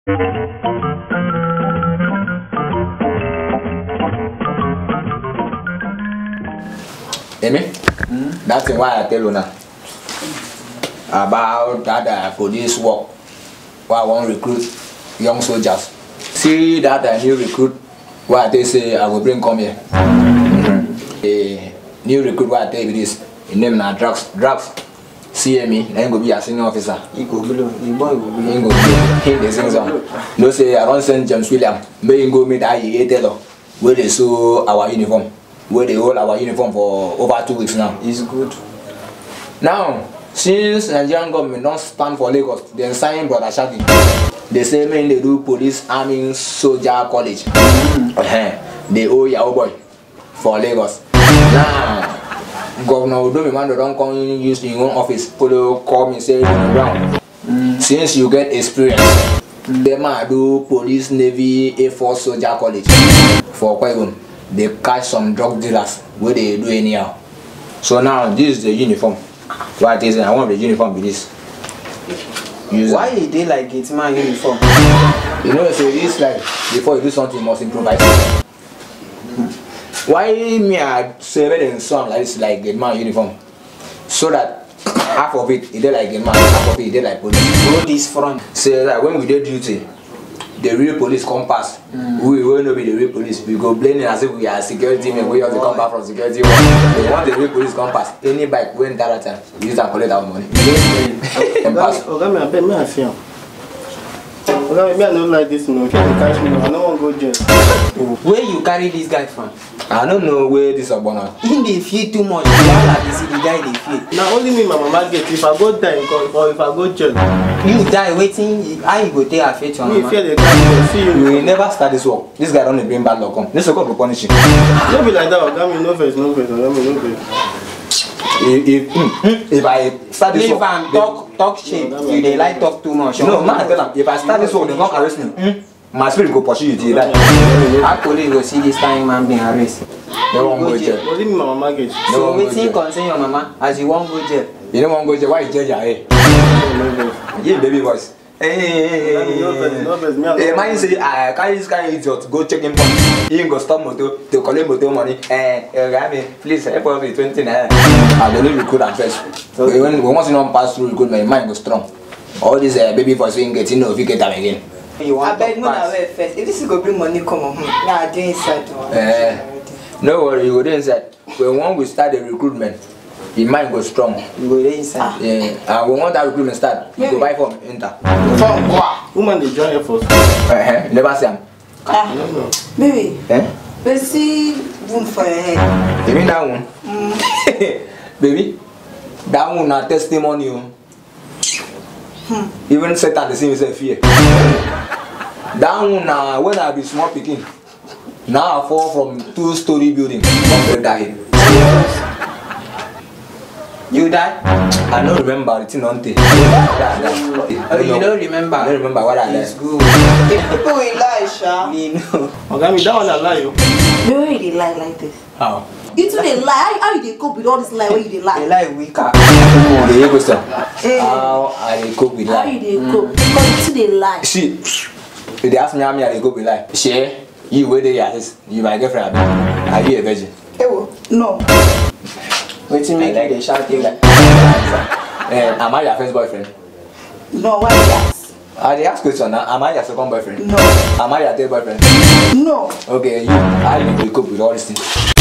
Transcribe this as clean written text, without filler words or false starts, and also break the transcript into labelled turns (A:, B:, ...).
A: Amy, that's why I tell you now about that police work. Why I want to recruit young soldiers. See that new recruit, what they say I will bring come here. A new recruit, what I tell you this, his name now Drugs. See me, then go be a senior officer. He go below. He go he the same song. No say I don't send James William. May go meet I tell where they sew our uniform. Where they hold our uniform for over 2 weeks now. It's good. Now, since Nigerian government don't stand for Lagos, they sign Brother Shaggy. They say when they do police, army, soldier college. They owe your boy for Lagos. Now, Governor Udomimando don't come use in your own office. Polo call me say ground. Since you get experience, they might do police, navy, air force, soldier college for Kwaigun. They catch some drug dealers where they do anyhow. So now this is the uniform. What is it? I want the uniform with this.
B: Why is they like it man uniform?
A: You know, so this like before you do something you must improvise. Why me I say and song like this like Gateman uniform? So that half of it they like Gateman, half of it they like police.
B: Go this front.
A: Say that when we do duty, the real police come past. We will not be the real police. We go blaming as if we are security men. We have to come back from security. We want the real police come past. Any bike when that time, we use and collect our money.
C: I feel. Okay, I don't like this. No, if you catch me, I don't want to go jail.
B: Where you carry this guy from?
A: I don't know where this is born.
B: He dey fear too much. You see the guy dey fear.
C: Now only me, my mama get. If I go die or if I go jail,
B: you die waiting. How you go take affect your mama?
C: Me fear the guy. See you.
A: You will never start this work. This guy don't bring bad luck come. This work will punish you.
C: Don't be like that. Oga me no face, no face. Oga me no face.
A: If I start this
B: work, talk shit. You dey like talk too much.
A: No, man, tell him. If I start this work, they won't arrest me. My spirit go pursue you till you die.
B: How police go see this kind man being arrested?
A: They won't go jail.
C: Only me, my mama get.
B: So wetin concern your mama as you won't go jail?
A: You don't want to go jail. Why you jail your hair? Yeah, baby voice. Hey, man say I carry this kind of idiot go check him point. He go stop motor to collect motor money. Please help us with 20 naira. I don't need recruit and first. So when once you don't pass through recruit, my mind go strong. All this baby voice we get, you know, if you get them again.
B: I beg no na well first. If this is go bring money come on, nah, do inside.
A: No worry, you go there inside. When we start the recruitment, the mind goes strong.
B: You go there inside.
A: Yeah, and when that recruitment start, you go buy from enter.
C: From what? Woman they join Air Force.
A: Never see him.
D: Baby. We see room for your head.
A: You mean that one? Baby, that one na testimony. Even Satan the same as fear. That one na when I be small picking. Now I fall from 2-story building. I'm die.
B: You die?
A: I don't remember the thing on tape.
B: Oh, you don't remember?
A: I don't remember what I
B: It's
A: did.
B: good.
D: If people will lie, Sha.
B: We know.
C: Oga me that one I lie you.
D: Why you dey lie like this?
A: How?
D: You too dey lie. How you dey cope with all this lie when you dey lie?
B: They like weaker.
A: The hear question. How I dey cope with
D: How
A: lie?
D: you dey cope? Because you too dey lie.
A: See, if they ask me how I dey cope with lie, share you where they are. You my girlfriend. Are you a virgin?
D: Ewo, no.
B: Wetin make you dey shout you like?
A: Am I your first boyfriend?
D: No, why you ask?
A: I dey ask question now. Am I your second boyfriend?
D: No.
A: Am I your third boyfriend?
D: No.
A: Okay, you. How you dey cope with all these things?